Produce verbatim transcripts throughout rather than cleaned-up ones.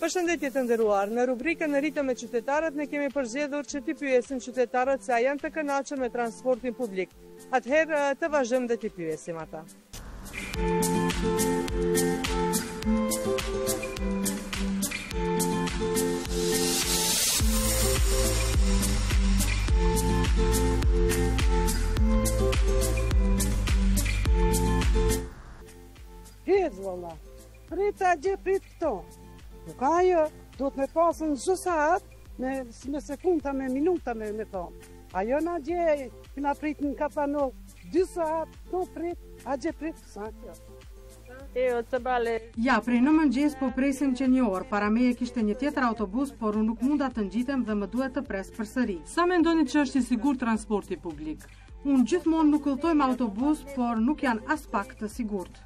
Përshëndetje të nderuar, në rubrikën Në ritëm me qytetarët ne kemi përzgjedhur që t'i pyesim qytetarët se a janë të kënaqur me transportin publik. Atëherë të vazhdojmë dhe t'i pyesim ata. Hec, valla, prit a gje prit këto. Nuk ajo, do të me pasën çdo saat, me, me sekunda, me minuta me, me thonë. Ajo na gje, këna prit në Kapanov, dy saat, no prit, a gje prit, sa kjo. Jo, të bale. Ja, prej në mëngjes po presim që një orë, para meje kishte një tjetër autobus, por unë nuk munda të ngjitem dhe më duhet të pres përsëri. Sa mendoni që është i sigurt transporti publik? Unë gjithmonë nuk udhtoj me autobus, por nuk janë as pak të sigurt.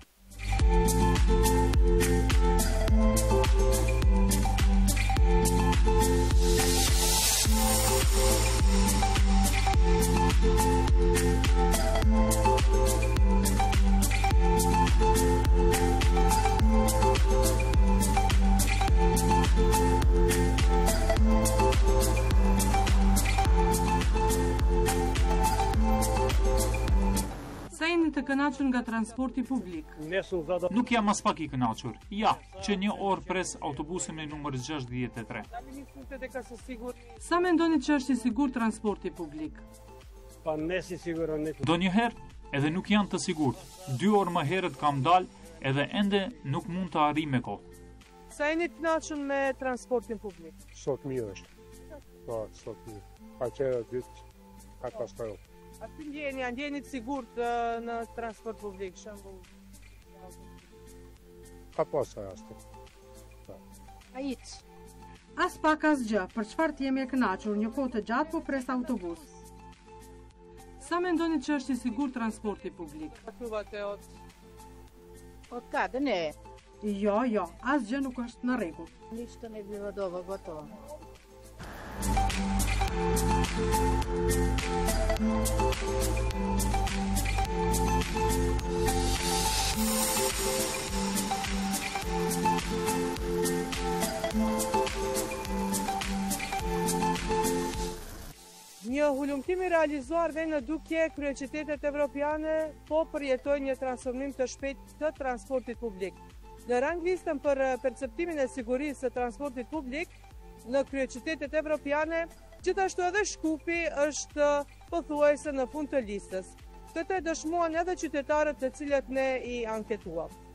Sa jeni të kënaqur nga transporti publik? Nuk jam as pak i kënaqur. Ja, që një orë pres autobusin me numër gjashtëdhjetë e tre. Sa mendoni që është i sigurt transporti publik? Donjëherë edhe nuk janë të sigurt. Dy orë më herët kam dalë edhe ende nuk mund të arri me kohë. Sa jeni të kënaqur me transportin publik? Sot mirë është. Po, sot mirë. Pa qera ditë katastrofë. A të ndjeni, a ndjeni të sigurt në transport publik, shembull? Ka pasë raste. A iç. As pak as gjë, për çfarë të jemi e kënaqur, një kohë të gjatë po pres autobus. Sa mendoni që është i sigurt transporti publik? Pruvate ot. Od kada ne? Jo, jo, asgjë nuk është në rregull. Ništa ne bilo dobro, gotovo. Një hulumtim i realizuar dhe në Dukje, kryeqytetet evropiane po përjetojnë një transformim të shpejt të transportit publik. Në rang listën për perceptimin e sigurisë së transportit publik në kryeqytetet evropiane, gjithashtu edhe Shkupi është pothuajse në fund të listës. Këtë e dëshmuan edhe qytetarët të cilët ne i anketuam.